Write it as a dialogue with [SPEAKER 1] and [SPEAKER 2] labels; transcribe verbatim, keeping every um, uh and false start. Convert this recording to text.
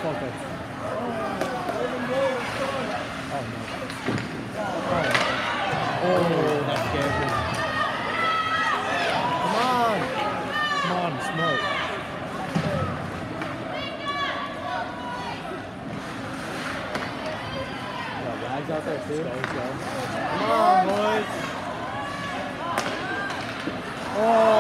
[SPEAKER 1] focus. Oh, no. Oh, oh that scared me. Come on. Come on, smoke. Got Wags out there too. Let's go. Come on, boys. Oh.